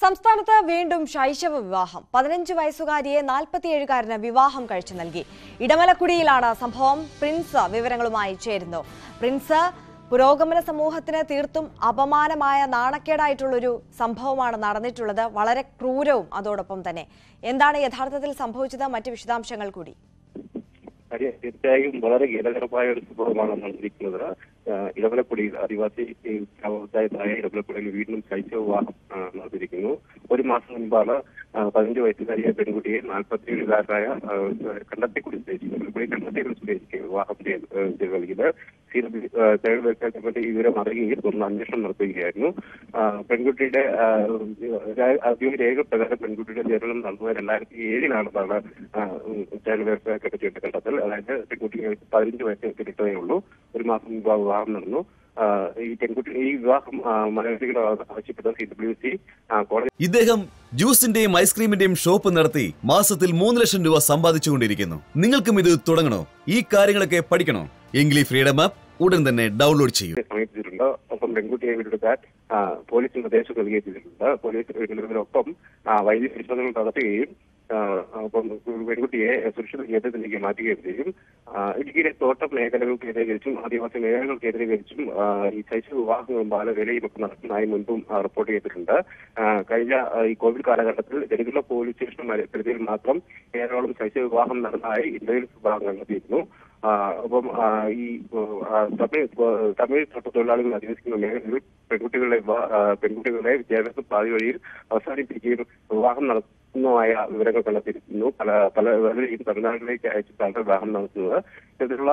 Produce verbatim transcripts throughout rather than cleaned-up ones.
സംസ്ഥാനത്ത് വീണ്ടും ശൈശവ വിവാഹം. പതിനഞ്ച് വയസ്സുകാരിയെ നാൽപ്പത്തിയേഴുകാരന് വിവാഹം കഴിച്ചു നൽകി. ഇടമലക്കുടിയിലാണ് സംഭവം. പ്രിൻസ് വിവരങ്ങളുമായി ചേരുന്നു. പ്രിൻസ്, പുരോഗമന സമൂഹത്തിന് തീർത്തും അപമാനമായ നാണക്കേടായിട്ടുള്ളൊരു സംഭവമാണ് നടന്നിട്ടുള്ളത്. വളരെ ക്രൂരവും. അതോടൊപ്പം തന്നെ എന്താണ് യഥാർത്ഥത്തിൽ സംഭവിച്ചത്? മറ്റ് വിശദാംശങ്ങൾ കൂടി. തീർച്ചയായും വളരെ ഖേദകരമായ ഒരു സംഭവമാണ് നടന്നിരിക്കുന്നത്. ഇടമലക്കുടിയിൽ ആദിവാസി പഞ്ചായത്തായ ഇടമലക്കുടിയിൽ വീണ്ടും ശൈശവ വിവാഹം നടത്തിയിരിക്കുന്നു. ഒരു മാസം മുൻപാണ് പതിനഞ്ച് വയസ്സുകാരിയായ പെൺകുട്ടിയെ നാൽപ്പത്തിയേഴുകാരനായ കണ്ടത്തിക്കുടി സ്വദേശി ഇടമലക്കുടി കണ്ടത്തിക്കുടി സ്വദേശിക്ക് വിവാഹം ചെയ്ത് നൽകിയത്. ചൈൽഡ് വെൽഫെയർ കമ്മിറ്റി വിവരം അറിയുകയും തുടർന്ന് അന്വേഷണം നടത്തുകയായിരുന്നു. പെൺകുട്ടിയുടെ ഔദ്യോഗിക രേഖ പ്രകാരം പെൺകുട്ടിയുടെ ജനനം നടന്നത് രണ്ടായിരത്തി ഏഴിലാണെന്നാണ് ചൈൽഡ് വെൽഫെയർ കമ്മിറ്റിയുടെ കണ്ടെത്തൽ. അതായത് പെൺകുട്ടിക്ക് പതിനഞ്ച് വയസ്സ് കിട്ടതേ ഉള്ളൂ. ഒരു മാസം മുമ്പ് വിവാഹം നടന്നു. ഈ പെൺകുട്ടി ഈ വിവാഹം മലയാളികൾ ആവശ്യപ്പെട്ട സി ഡബ്ല്യു സി കോടതി. ഇദ്ദേഹം ജ്യൂസിന്റെയും ഐസ്ക്രീമിന്റെയും ഷോപ്പ് നടത്തി മാസത്തിൽ മൂന്ന് ലക്ഷം രൂപ സമ്പാദിച്ചുകൊണ്ടിരിക്കുന്നു. നിങ്ങൾക്കും ഇത് തുടങ്ങണോ? ഈ കാര്യങ്ങളൊക്കെ പഠിക്കണോ? എങ്കിൽ ഫ്രീഡം ആപ്പ് ഉടൻ തന്നെ ഡൗൺലോഡ് ചെയ്യൂ. സമീപിച്ചിട്ടുണ്ട്. ഒപ്പം പെൺകുട്ടിയെ വീണ്ടെടുക്കാൻ പോലീസ് നിർദ്ദേശം നൽകുകയും ചെയ്തിട്ടുണ്ട്. പോലീസ് വീണ്ടെടുക്കുന്നതിനൊപ്പം വൈദ്യുതി പരിശോധനകൾ നടത്തുകയും അപ്പം പെൺകുട്ടിയെ സുരക്ഷിത കേന്ദ്രത്തിലേക്ക് മാറ്റുകയും ചെയ്യും. ഇടുക്കിയിലെ തോട്ടം മേഖലകൾ കേന്ദ്രീകരിച്ചും ആദിവാസി മേഖലകൾ കേന്ദ്രീകരിച്ചും ഈ ശൈശവ വിവാഹങ്ങളും ബാലവേലയും ഒക്കെ നടത്തുന്നതായി മുൻപും റിപ്പോർട്ട് ചെയ്തിട്ടുണ്ട്. കഴിഞ്ഞ ഈ കോവിഡ് കാലഘട്ടത്തിൽ ജനകുല പോലീസ് സ്റ്റേഷൻ പരിധിയിൽ മാത്രം ഏഴോളം ശൈശവ വിവാഹം നടന്നതായി ഇന്റലിജൻസ് വിഭാഗം കണ്ടെത്തിയിരുന്നു. അപ്പം ഈ തമിഴ് തമിഴ് തൊഴിലാളികൾ അധിവസിക്കുന്ന മേഖലകളിൽ പെൺകുട്ടികളെ പെൺകുട്ടികളെ വിദ്യാഭ്യാസ പാതി വഴിയിൽ അവസാനിപ്പിക്കുകയും വിവാഹം നടത്തുന്നതായ വിവരങ്ങൾ കണ്ടെത്തിയിരിക്കുന്നു. പല പല ഈ തമിഴ്നാട്ടിലേക്ക് അയച്ചിട്ടാണ് വിവാഹം നടത്തുന്നത്. ഇത്തരത്തിലുള്ള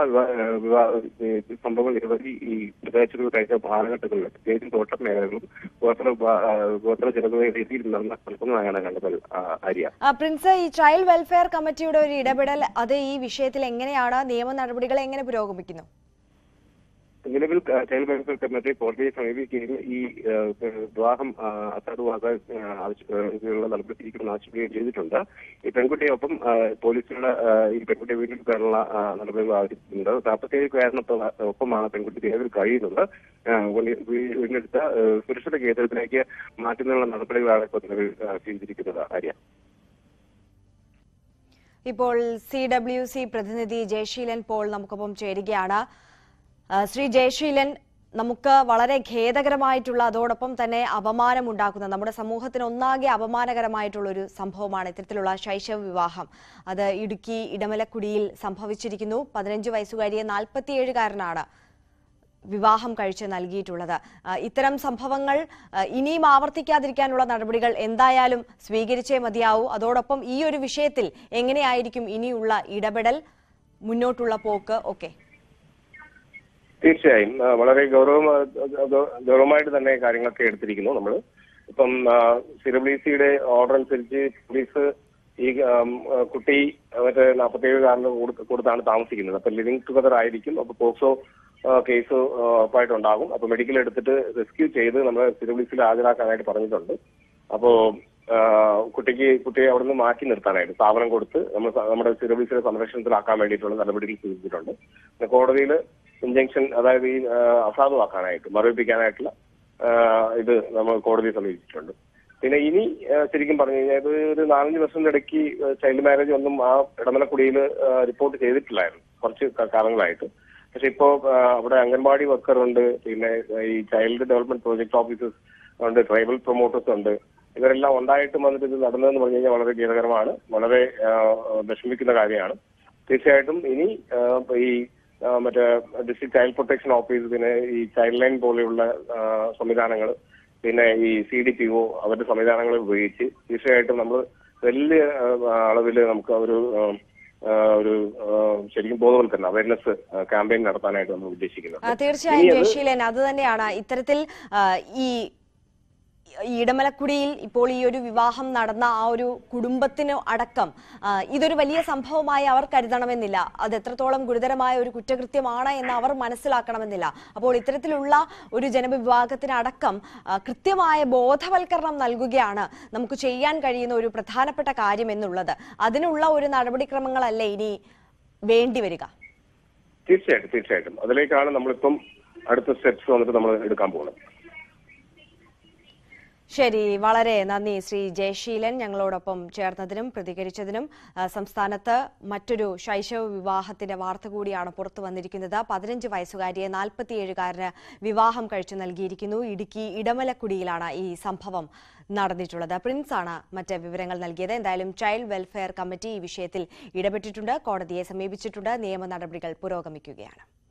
സംഭവങ്ങൾ നിരവധി ഈ പ്രദേശങ്ങൾ കഴിഞ്ഞ കാലഘട്ടങ്ങളിൽ പ്രത്യേകിച്ചും തോട്ടം മേഖലകളും ഗോത്ര ഗോത്ര ജനതയുടെ രീതിയിൽ നടക്കുന്നതായാണ് കണ്ടത്. ആര്യ പ്രിൻസ്, ഈ ചൈൽഡ് വെൽഫെയർ കമ്മിറ്റിയുടെ ഒരു ഇടപെടൽ അത് ഈ വിഷയത്തിൽ എങ്ങനെയാണ്? നിയമ നടപടികൾ എങ്ങനെ പുരോഗമിക്കുന്നു? നിലവിൽ ചൈൽഡ് വെൽഫെയർ കമ്മിറ്റി കോടതിയെ സമീപിക്കുകയും ഈ വിവാഹം അസാധുവാക്കാൻ ആവശ്യമുള്ള നടപടി സ്വീകരിക്കണമെന്ന് ആവശ്യപ്പെടുകയും ചെയ്തിട്ടുണ്ട്. ഈ പെൺകുട്ടിയൊപ്പം പോലീസുകളുടെ ഈ പെൺകുട്ടിയെ വീണ്ടെടുക്കാനുള്ള നടപടികൾ ആവശ്യപ്പെട്ടിട്ടുണ്ട്. നാൽപ്പത്തിയേഴുകാരനൊപ്പമാണ് പെൺകുട്ടി നിലവിൽ കഴിയുന്നത്. വീണ്ടെടുത്ത സുരക്ഷിത കേന്ദ്രത്തിലേക്ക് മാറ്റുന്നതിനുള്ള നടപടികളാണ് ഇപ്പോൾ നിലവിൽ സ്വീകരിച്ചിരിക്കുന്നത്. ആര്യ ഇപ്പോൾ സി ഡബ്ല്യു സി പ്രതിനിധി ജയശീലൻ പോൾ നമുക്കൊപ്പം ചേരുകയാണ്. ശ്രീ ജയശീലൻ, നമുക്ക് വളരെ ഖേദകരമായിട്ടുള്ള അതോടൊപ്പം തന്നെ അപമാനമുണ്ടാക്കുന്ന, നമ്മുടെ സമൂഹത്തിന് ഒന്നാകെ അപമാനകരമായിട്ടുള്ള ഒരു സംഭവമാണ് ഇത്തരത്തിലുള്ള ശൈശവ വിവാഹം. അത് ഇടുക്കി ഇടമലക്കുടിയിൽ സംഭവിച്ചിരിക്കുന്നു. പതിനഞ്ച് വയസ്സുകാരിയെ നാൽപ്പത്തിയേഴുകാരനാണ് വിവാഹം കഴിച്ച് നൽകിയിട്ടുള്ളത്. ഇത്തരം സംഭവങ്ങൾ ഇനിയും ആവർത്തിക്കാതിരിക്കാനുള്ള നടപടികൾ എന്തായാലും സ്വീകരിച്ചേ മതിയാവൂ. അതോടൊപ്പം ഈ ഒരു വിഷയത്തിൽ എങ്ങനെയായിരിക്കും ഇനിയുള്ള ഇടപെടൽ, മുന്നോട്ടുള്ള പോക്ക് ഒക്കെ? തീർച്ചയായും വളരെ ഗൗരവ ഗൗരവമായിട്ട് തന്നെ കാര്യങ്ങളൊക്കെ എടുത്തിരിക്കുന്നു. നമ്മൾ ഇപ്പം സി ഡബ്ല്യു സിയുടെ ഓർഡർ അനുസരിച്ച് പോലീസ് ഈ കുട്ടി മറ്റേ നാൽപ്പത്തിയേഴുകാരന് കൊടുത്താണ് താമസിക്കുന്നത്. അപ്പൊ ലിവിംഗ് ടുഗദർ ആയിരിക്കും. അപ്പൊ പോക്സോ കേസ് ഉറപ്പായിട്ടുണ്ടാകും. അപ്പൊ മെഡിക്കൽ എടുത്തിട്ട് റെസ്ക്യൂ ചെയ്ത് നമ്മൾ സി ഡബ്ല്യു സിയിൽ ഹാജരാക്കാനായിട്ട് പറഞ്ഞിട്ടുണ്ട്. അപ്പോ കുട്ടിക്ക് കുട്ടിയെ അവിടെ നിന്ന് മാറ്റി നിർത്താനായിട്ട് സ്ഥാപനം കൊടുത്ത് നമ്മൾ നമ്മുടെ സി ഡബ്ല്യു സിയുടെ സംരക്ഷണത്തിലാക്കാൻ വേണ്ടിയിട്ടുള്ള നടപടികൾ സ്വീകരിച്ചിട്ടുണ്ട്. കോടതിയിൽ ഇഞ്ചക്ഷൻ, അതായത് ഈ അസാധുവാക്കാനായിട്ട് മരവിപ്പിക്കാനായിട്ടുള്ള ഇത് നമ്മൾ കോടതിയെ സമീപിച്ചിട്ടുണ്ട്. പിന്നെ ഇനി ശരിക്കും പറഞ്ഞു കഴിഞ്ഞാൽ ഇത് ഒരു നാലഞ്ച് വർഷത്തിന്റെ ഇടയ്ക്ക് ചൈൽഡ് മാരേജ് ഒന്നും ആ ഇടമലക്കുടിയിൽ റിപ്പോർട്ട് ചെയ്തിട്ടില്ലായിരുന്നു കുറച്ച് കാലങ്ങളായിട്ട്. പക്ഷെ ഇപ്പോ അവിടെ അംഗൻവാടി വർക്കർ ഉണ്ട്, പിന്നെ ഈ ചൈൽഡ് ഡെവലപ്മെന്റ് പ്രോജക്ട് ഓഫീസേഴ്സ് ഉണ്ട്, ട്രൈബൽ പ്രൊമോട്ടേഴ്സ് ഉണ്ട്. ഇവരെല്ലാം ഉണ്ടായിട്ടും വന്നിട്ട് ഇത് നടന്നതെന്ന് പറഞ്ഞു കഴിഞ്ഞാൽ വളരെ ഖേദകരമാണ്, വളരെ വിഷമിക്കുന്ന കാര്യമാണ്. തീർച്ചയായിട്ടും ഇനി ഈ മറ്റേ ഡിസ്ട്രിക്ട് ചൈൽഡ് പ്രൊട്ടക്ഷൻ ഓഫീസ്, പിന്നെ ഈ ചൈൽഡ് ലൈൻ പോലെയുള്ള സംവിധാനങ്ങൾ, പിന്നെ ഈ സി ഡി പി ഒ അവരുടെ സംവിധാനങ്ങൾ ഉപയോഗിച്ച് തീർച്ചയായിട്ടും നമ്മൾ വലിയ അളവിൽ നമുക്ക് ഒരു ഒരു ശരിക്കും ബോധവൽക്കരണം, അവയർനെസ് ക്യാമ്പയിൻ നടത്താനായിട്ട് നമ്മൾ ഉദ്ദേശിക്കുന്നത്. തീർച്ചയായും ജയശീലൻ, അത് തന്നെയാണ് ഇത്തരത്തിൽ ഈ ഇടമലക്കുടിയിൽ ഇപ്പോൾ ഈ ഒരു വിവാഹം നടന്ന ആ ഒരു കുടുംബത്തിന് അടക്കം ഇതൊരു വലിയ സംഭവമായി അവർ കരുതണമെന്നില്ല. അത് എത്രത്തോളം ഗുരുതരമായ ഒരു കുറ്റകൃത്യമാണ് എന്ന് അവർ മനസ്സിലാക്കണമെന്നില്ല. അപ്പോൾ ഇത്തരത്തിലുള്ള ഒരു ജനവിഭാഗത്തിനടക്കം കൃത്യമായ ബോധവൽക്കരണം നൽകുകയാണ് നമുക്ക് ചെയ്യാൻ കഴിയുന്ന ഒരു പ്രധാനപ്പെട്ട കാര്യം എന്നുള്ളത്. അതിനുള്ള ഒരു നടപടിക്രമങ്ങളല്ലേ ഇനി വേണ്ടിവരിക? തീർച്ചയായിട്ടും തീർച്ചയായിട്ടും അതിലേക്കാണ് നമ്മളിപ്പം അടുത്ത സ്റ്റെപ്സ് വന്നിട്ട് നമ്മൾ എടുക്കാൻ പോകുന്നത്. ശരി, വളരെ നന്ദി ശ്രീ ജയശീലൻ ഞങ്ങളോടൊപ്പം ചേർന്നതിനും പ്രതികരിച്ചതിനും. സംസ്ഥാനത്ത് മറ്റൊരു ശൈശവ വിവാഹത്തിന്റെ വാർത്ത കൂടിയാണ് പുറത്തു വന്നിരിക്കുന്നത്. പതിനഞ്ച് വയസ്സുകാരിയെ നാൽപ്പത്തിയേഴുകാരന് വിവാഹം കഴിച്ചു നൽകിയിരിക്കുന്നു. ഇടുക്കി ഇടമലക്കുടിയിലാണ് ഈ സംഭവം നടന്നിട്ടുള്ളത്. പ്രിൻസ് ആണ് മറ്റ് വിവരങ്ങൾ നൽകിയത്. എന്തായാലും ചൈൽഡ് വെൽഫെയർ കമ്മിറ്റി ഈ വിഷയത്തിൽ ഇടപെട്ടിട്ടുണ്ട്, കോടതിയെ സമീപിച്ചിട്ടുണ്ട്. നിയമ നടപടികൾ പുരോഗമിക്കുകയാണ്.